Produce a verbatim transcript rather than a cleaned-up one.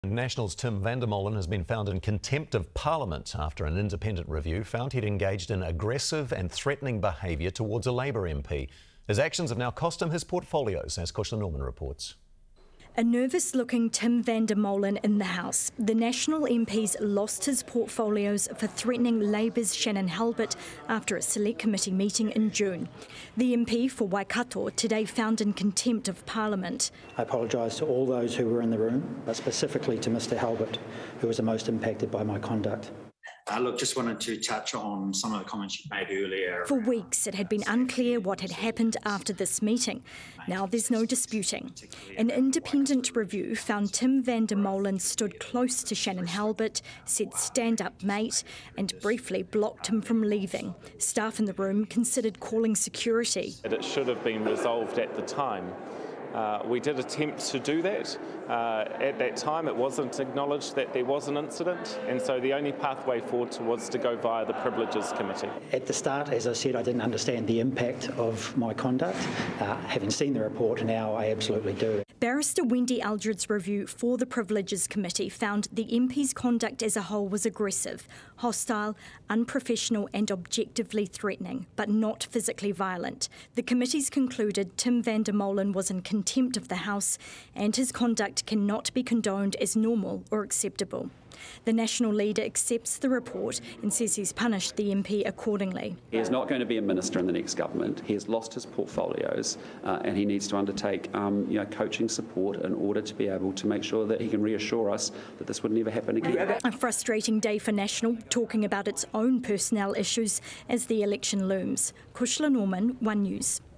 National's Tim van der Molen has been found in contempt of Parliament after an independent review found he'd engaged in aggressive and threatening behaviour towards a Labour M P. His actions have now cost him his portfolios, as Kushla Norman reports. A nervous-looking Tim van der Molen in the House. The National M P's lost his portfolios for threatening Labour's Shannon Halbert after a select committee meeting in June. The M P for Waikato today found in contempt of Parliament. I apologise to all those who were in the room, but specifically to Mr Halbert, who was the most impacted by my conduct. Uh, look, just wanted to touch on some of the comments you made earlier. For weeks, it had been unclear what had happened after this meeting. Now there's no disputing. An independent review found Tim van der Molen stood close to Shannon Halbert, said "stand up, mate," and briefly blocked him from leaving. Staff in the room considered calling security. It should have been resolved at the time. Uh, we did attempt to do that. Uh, at that time, it wasn't acknowledged that there was an incident, and so the only pathway forward was to go via the Privileges Committee. At the start, as I said, I didn't understand the impact of my conduct. Uh, having seen the report, now I absolutely do. Barrister Wendy Aldred's review for the Privileges Committee found the M P's conduct as a whole was aggressive, hostile, unprofessional and objectively threatening, but not physically violent. The committees concluded Tim van der Molen was in contempt of the House and his conduct cannot be condoned as normal or acceptable. The National leader accepts the report and says he's punished the M P accordingly. He is not going to be a minister in the next government. He has lost his portfolios uh, and he needs to undertake um, you know, coaching support in order to be able to make sure that he can reassure us that this would never happen again. A frustrating day for National, talking about its own personnel issues as the election looms. Kushla Norman, One News.